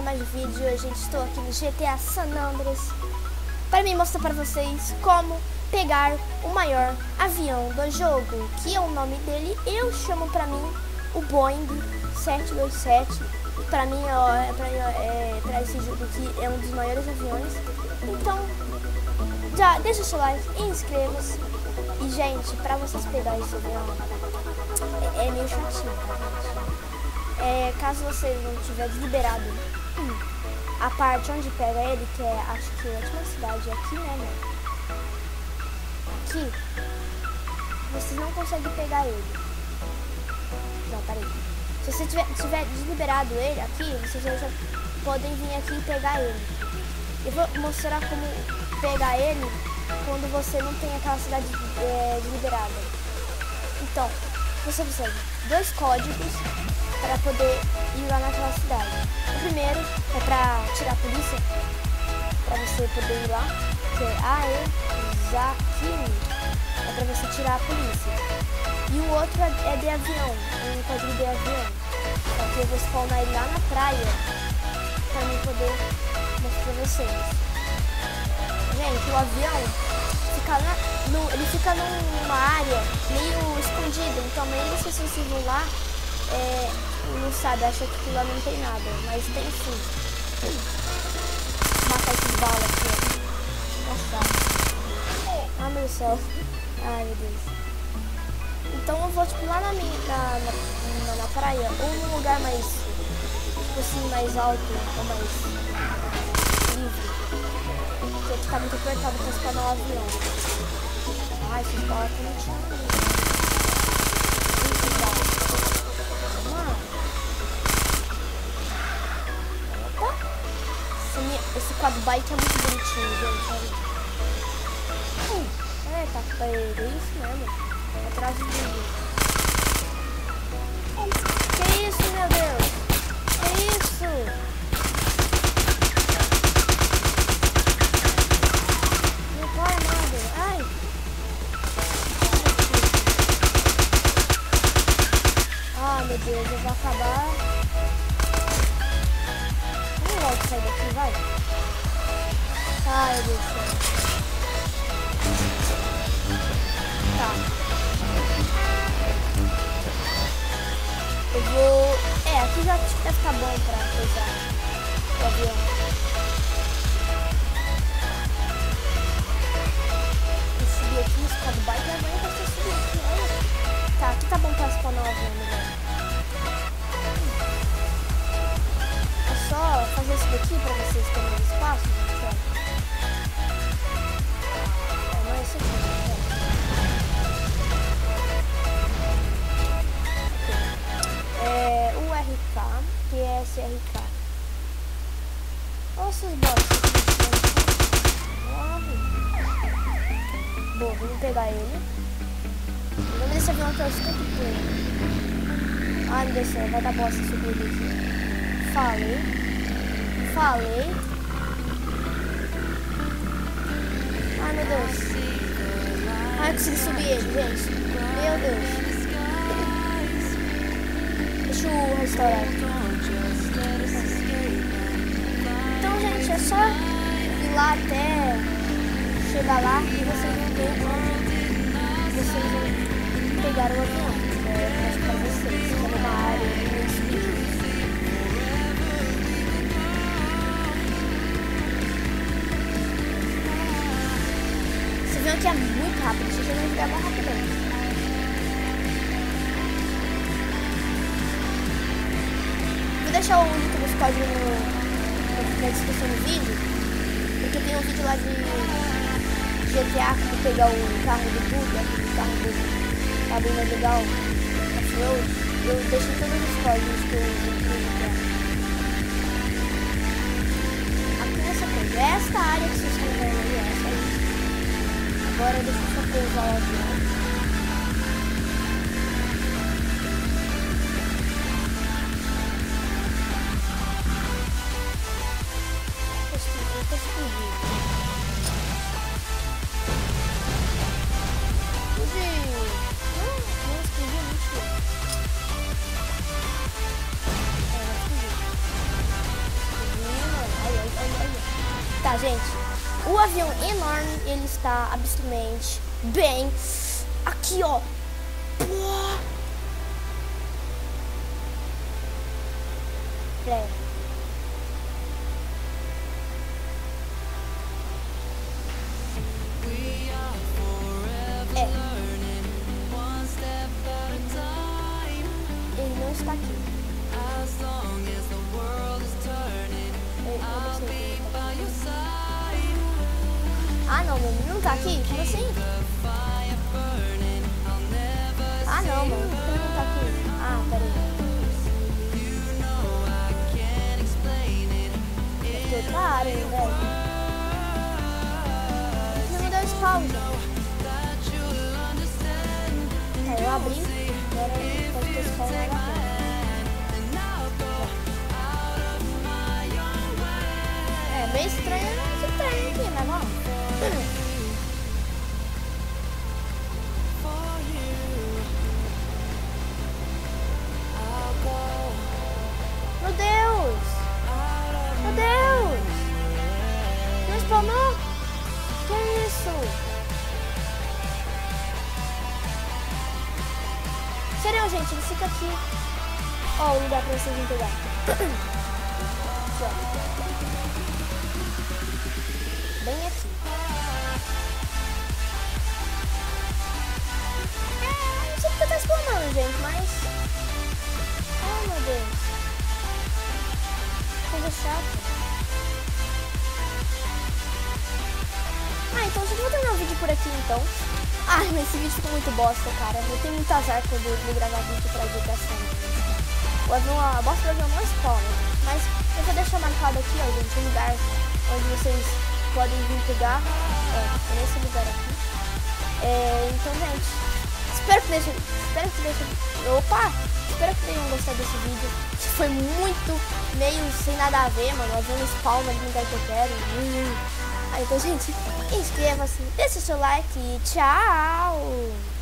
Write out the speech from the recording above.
mais um vídeo. Hoje estou aqui no GTA San Andreas para me mostrar para vocês como pegar o maior avião do jogo, que é o nome dele. Eu chamo para mim o Boeing 727. Para mim, para esse jogo aqui é um dos maiores aviões. Então, já deixa o seu like e inscreva-se. E gente, para vocês pegarem esse avião é meio chatinho, tá, gente? Caso você não tiver liberado a parte onde pega ele, que é, acho que a última cidade é aqui, né, mano? Aqui, vocês não conseguem pegar ele. Não, peraí. Se você tiver desliberado ele aqui, vocês já podem vir aqui e pegar ele. Eu vou mostrar como pegar ele quando você não tem aquela cidade desliberada. Então, você precisa de 2 códigos para poder ir lá naquela cidade. O primeiro é para tirar a polícia, para você poder ir lá, que é Aezakimi, é para você tirar a polícia. E o outro é de avião, um código de avião, para que eu vou spawnar ele lá na praia, para eu poder mostrar para vocês. Gente, o avião ele fica numa área meio escondida, então mesmo se vocês vão lá, não sabe, acha que aquilo lá não tem nada, mas tem sim. Vou matar esses balas aqui, ó. Nossa. Ah, meu Deus do céu. Ai, meu Deus. Então eu vou tipo lá na praia, ou num lugar mais, tipo assim, mais alto, ou mais livre. Porque aqui tá muito apertado pra spawnar o avião. Ai, esses balas aqui não tinha nada. Esse quadro bike é muito bonitinho, gente. Tá feio, é isso mesmo. Atrás do vídeo. Que isso, meu Deus? Que isso? Não vai nada. Ai. Ah, meu Deus, eu vou acabar. Vamos logo sair daqui, vai. Ai, meu Deus do céu. Tá. Eu vou... aqui já deve estar bom pra coisar o avião. Vou subir aqui, esse quadro bike, agora eu vou subir aqui, olha. Tá, aqui tá bom pra spawnar o avião, né? É só fazer isso daqui pra vocês terem um espaço, gente, ó. O RK, que é SRK. Olha esses bots. Bom, vamos pegar ele. O nome desse avião aqui é o Stunt. Ai, meu Deus do céu, vai dar bosta subir aqui. Falei. Ai, meu Deus. Ai, eu consegui subir ele, gente. Meu Deus. Deixa eu restaurar aqui. Então, gente, é só ir lá até chegar lá e vocês vão ver onde vocês vão pegar o avião. Eu mostro pra vocês. Fica numa área meio escura. Esse avião aqui é muito rápido, se você não jogar mais rápido. Vou deixar o link dos códigos na descrição do vídeo, porque tem um vídeo lá de GTA que vou pegar o carro do Buga, aquele carro do tá bem mais legal, off-road. Eu deixei todos os códigos que eu GTA. Aqui nessa coisa, é esta área que vocês estão vendo aí, essa aí. Agora deixa eu só pousar o avião. Tá, gente? O avião enorme, ele está absolutamente bem aqui, ó. É. Ele não está aqui. Ah, não, mano, não tá aqui? Como assim? Ah, não, mano, por que não tá aqui? Ah, peraí. Eu tô otário, velho. Não me deu spawn, gente. Tá, eu abri. Agora pode ter spawn lá na frente. É meio estranho esse trem aqui, mas vamos. Meu Deus! Meu Deus! Não spawnou? Que é isso? Sério, gente, ele fica aqui. Ó, o lugar pra vocês pegar. Aqui, ó. Bem aqui. Não sei porque tá spawnando, gente, mas... Oh, meu Deus. Coisa chata. Então eu vou terminar o vídeo por aqui, então. Ai, mas esse vídeo ficou muito bosta, cara. Eu tenho muito azar quando eu gravar vídeo pra editação. A bosta do avião não spawna. Mas eu vou deixar marcado aqui, ó, gente, um lugar onde vocês podem vir pegar. É nesse lugar aqui. Então, gente, espero que tenham gostado desse vídeo. Que foi muito meio sem nada a ver, mano. O avião spawna no lugar que eu quero. Então, gente, inscreva-se, deixe seu like e tchau!